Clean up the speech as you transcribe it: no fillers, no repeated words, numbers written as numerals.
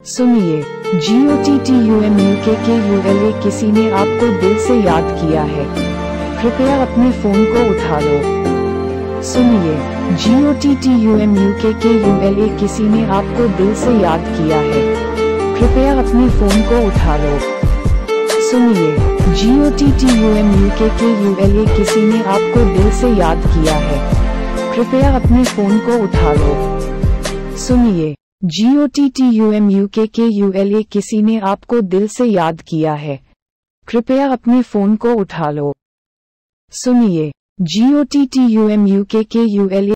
सुनिए, GOTTUMUKKULA किसी ने आपको दिल से याद किया है, कृपया अपने फोन को उठा लो। सुनिए, GOTTUMUKKULA किसी ने आपको दिल से याद किया है, कृपया अपने फोन को उठा लो। सुनिए, GOTTUMUKKULA किसी ने आपको दिल से याद किया है, कृपया अपने फोन को उठा लो। सुनिए, GOTTUMUKKULA किसी ने आपको दिल से याद किया है, कृपया अपने फोन को उठा लो। सुनिए, GOTTUMUKKULA